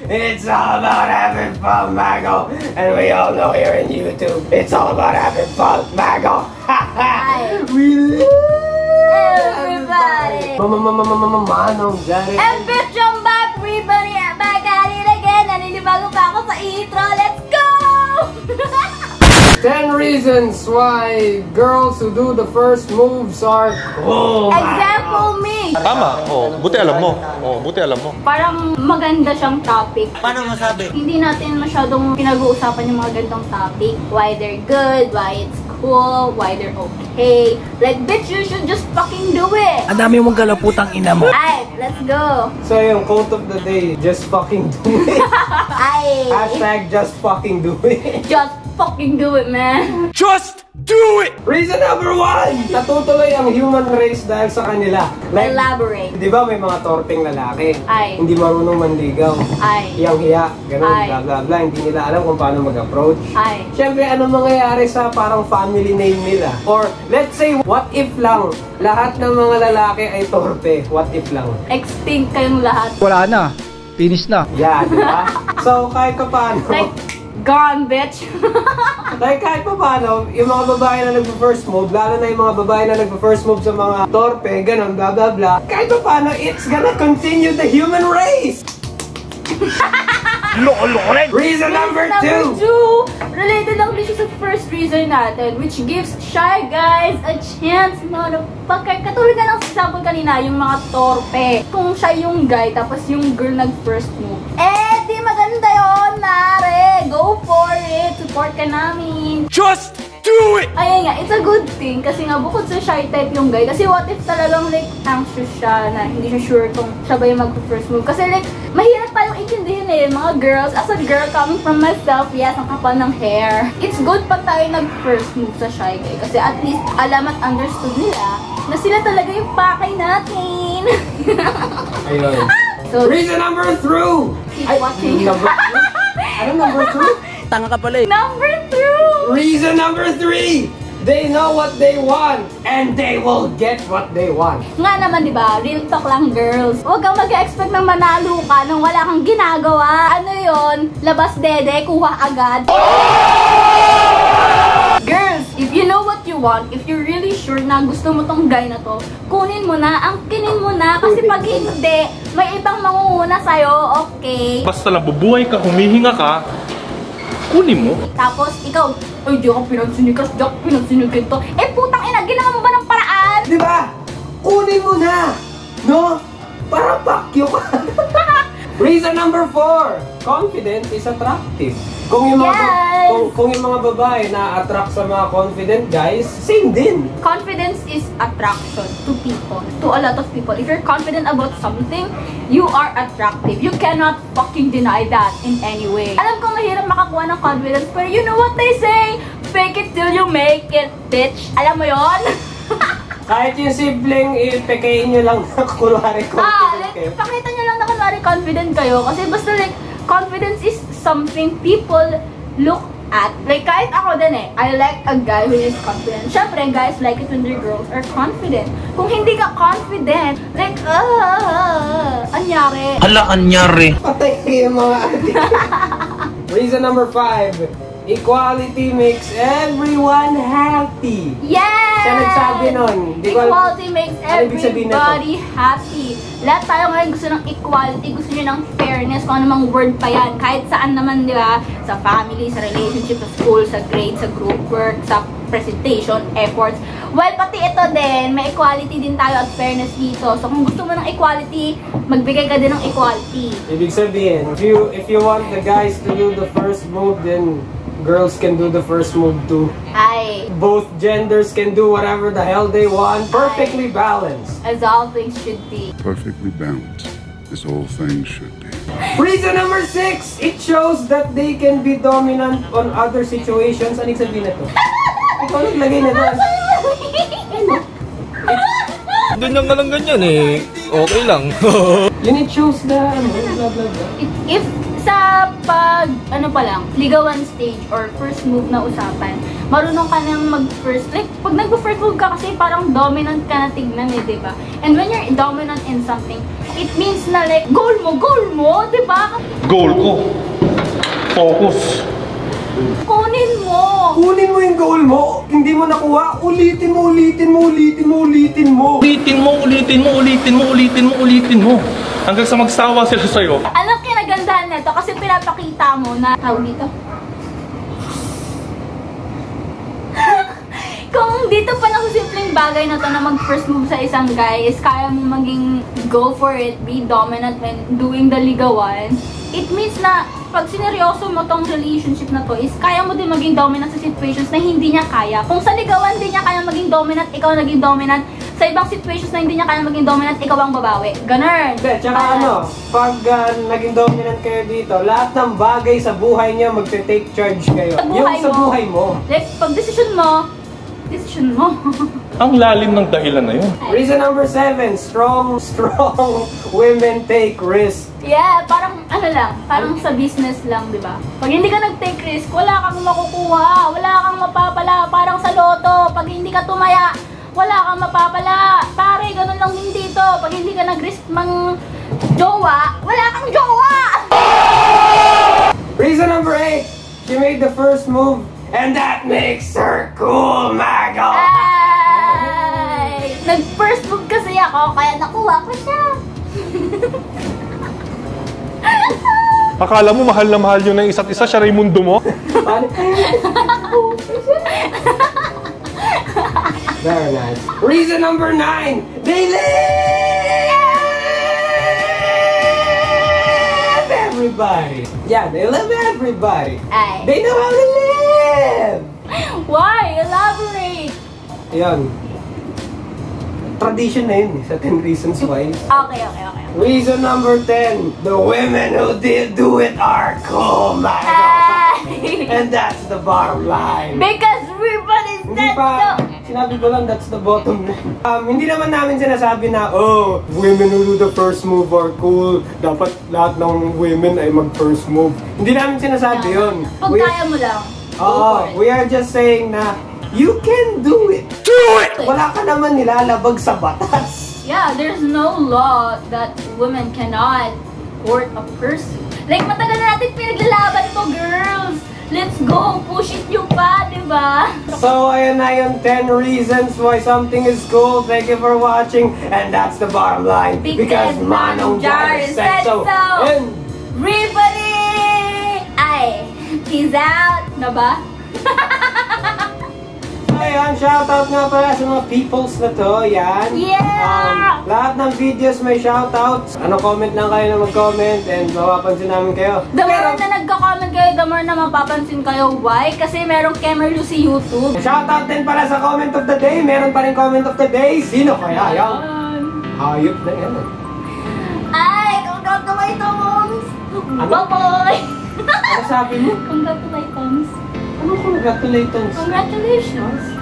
It's all about having fun, Mago. And we all know here in YouTube, it's all about having fun, Mago. We love everybody. Manong Jared. And bitch, I'm back, everybody. I'm back at it again. Naninibago pa ako sa intro. Let's go! 10 reasons why girls who do the first moves are cool. Example me. Tama. Oh, buti alam mo. Oh, buti alam mo. Parang maganda siyang topic. Paano masabi? Hindi natin masyadong pinag-uusapan yung mga gandang topic. Why they're good, why it's cool, why they're okay. Like, bitch, you should just fucking do it. Ang dami mong galaputang ina mo. Alright, let's go. So yung quote of the day, just fucking do it. Ay. Hashtag just fucking do it. Just fucking do it, man. Just do it! Reason number 1! Natutuloy ang human race dahil sa kanila. Like, Elaborate. di ba may mga torpeng lalaki? Ay. Hindi marunong manligaw. Ay. Hiyang-hiya. Ganun, Ay. bla bla bla. Hindi nila alam kung paano mag-approach. Ay. Siyempre, ano mangyayari sa parang family name nila? Or, let's say, what if lang, lahat ng mga lalaki ay torpe? What if lang? Extinct kayong lahat. Wala na. Finish na. Yeah, di ba? So, kahit pa paano, Like, gone, bitch. like kahit pa paano, yung mga babae na nagpa-first move, lalo na yung mga babae na nagpa-first move sa mga torpe, ganun, bla bla bla, kahit pa paano, it's gonna continue the human race! Reason number 2! Related lang din siya sa first reason natin, which gives shy guys a chance, motherfucker. Katulad na ng example kanina, yung mga torpe. Kung siya yung guy, tapos yung girl nag-first move. Eh, di maganda yun, mare. Go for it. Support ka namin. Just do it! Ayun nga, it's a good thing kasi nga bukod sa shy type yung guy. Kasi what if talagang like anxious siya na hindi siya sure kung siya ba yung mag-first move. Kasi like, mahirap tayong intindihin eh, mga girls. As a girl coming from myself, yes, ang kapal ng hair. It's good pag tayo nag-first move sa shy guy. Kasi at least alam at understood nila na sila talaga yung pakay natin. Ayun. So, Reason number 3! keep watching. Number 2? Ano number 2? Tanga ka pala eh. Number 2! Reason number 3! They know what they want, and they will get what they want. Nga naman, di ba? Real talk lang, girls. Huwag kang mag-expect na manalo ka nung wala kang ginagawa. Ano yon? Labas dede, kuha agad. Girls, if you know what you want, if you're really sure na gusto mo tong guy na to, kunin mo na, angkinin mo na. Kasi pag hindi, may ibang mangunguna sa'yo, okay? Basta lang bubuhay ka, humihinga ka, kunin mo. Tapos, ikaw, ay, di ako pinansinikas, di ako pinansinigin to. Eh, putang ina, ginawa mo ba ng paraan? Di ba? Kunin mo na! No? Para pakyo ka. Reason number 4. Confidence is attractive. Kung yung mga, Yes! kung yung mga babae na attract sa mga confident guys, same din. Confidence is attraction to people, to a lot of people. If you're confident about something, you are attractive. You cannot fucking deny that in any way. Alam ko mahirap makakuha ng confidence, pero you know what they say? Fake it till you make it, bitch. Alam mo yon? Kahit yung simpleng ipekain nyo lang na kunwari confident kayo. Pakita nyo lang na kunwari confident kayo. Kasi basta like, confidence is something people look at. Like, kahit ako din eh, I like a guy who is confident. Siyempre, guys like it when their girls are confident. Kung hindi ka confident, like, anyari. Hala, anyari. Patay yung mga adik. Reason number 5. Equality makes everyone happy. Yes! Siya nagsabi nun. Equality makes ano ibig sabihin nito? everybody happy. Lahat tayo ngayon gusto ng equality, gusto nyo ng fairness, kung anumang word pa yan. Kahit saan naman, di ba? Sa family, sa relationship, sa school, sa grade, sa group work, sa presentation, efforts. Well, pati ito din, may equality din tayo at fairness dito. So, kung gusto mo ng equality, magbigay ka din ng equality. Ibig sabihin, if you want the guys to do the first move, then girls can do the first move too. Ay, Both genders can do whatever the hell they want. Perfectly balanced. as all things should be. Perfectly balanced, as all things should be. Reason number 6. It shows that they can be dominant on other situations. Anong sabihin na to? Ikaw naglagay na doon. Doon lang nga lang ganyan eh. Okay lang. Yun, it shows the blah blah blah. If sa ano pa lang, ligawan stage or first move na usapan, marunong ka nang mag-first, like, pag nag-first move ka kasi parang dominant ka na tignan eh, diba? And when you're dominant in something, it means na like, goal mo, diba? goal ko. Focus. Kunin mo! Kunin mo yung goal mo. Hindi mo nakuha. Ulitin mo, ulitin mo, ulitin mo, ulitin mo. Ulitin mo, ulitin mo, ulitin mo, ulitin mo, ulitin mo. Hanggang sa magsawa sila sa'yo. Anong kinagandahan nito? Kasi pinapakita mo na tawag dito. Kung dito pa lang sa simpleng bagay na to na mag-first move sa isang guy is kaya mo maging go for it, be dominant when doing the ligawan, it means na pag sineryoso mo tong relationship na to is kaya mo din maging dominant sa situations na hindi niya kaya. Kung sa ligawan din niya kaya maging dominant, ikaw naging dominant. Sa ibang situations na hindi niya kaya maging dominant, ikaw ang babawi. Ganun. Tsaka pag naging dominant kayo dito, lahat ng bagay sa buhay niya magte-take charge kayo. Yung sa buhay mo. Like, pag decision mo. Ang lalim ng dahilan na yun. Reason number 7, strong women take risk. Yeah, parang parang sa business lang, di ba? Pag hindi ka nag-take risk, wala kang makukuha, wala kang mapapala, parang sa loto. Pag hindi ka tumaya, wala kang mapapala. Pare, ganun lang din dito. Pag hindi ka nag-risk mang jowa, wala kang jowa! Reason number 8, she made the first move. And that makes her cool, Mago! Ay! Nag-first move kasi ako, kaya nakuha ko siya. Akala mo mahal na mahal yun ng isa't isa, siya rin mundo mo? Very nice. Reason number 9, they live everybody. Yeah, they love everybody. Ay. They know how to live. Why? Elaborate. Yan. Tradition na yun sa 10 reasons why. Okay. Reason number 10, the women who did do it are cool, Mago. Ay. And that's the bottom line. Because everybody's Hindi dead pa, so... sinabi ko lang that's the bottom line. Hindi naman namin sinasabi na, oh, women who do the first move are cool. Dapat lahat ng women ay mag-first move. Hindi namin sinasabi yun. Pag kaya mo lang. We are just saying na, you can do it. Do it! Wala ka naman nilalabag sa batas. Yeah, there's no law that women cannot court a person. Like, matagal na natin pinaglalaban to, girls. Let's go, push it nyo pa, diba? So, ayun na yung 10 reasons why something is cool. Thank you for watching. And that's the bottom line. Because Manong Jar said so. And Everybody! Ay, peace out. Na ba? ayan, shoutout nga pala sa mga peoples na to, yan. Yeah! Lahat ng videos may shoutouts. Comment lang kayo na mag-comment and mapapansin namin kayo. The more na nagka-comment kayo, the more na mapapansin kayo. Why? Kasi merong Kemerlu si YouTube. Shoutout din pala sa comment of the day. Meron pa rin comment of the day. Sino kaya yan? Hayop na yan. Ay, congratulations! Ano? Bye-bye! Ano sabi mo? Congratulations! Ano congratulations? Congratulations!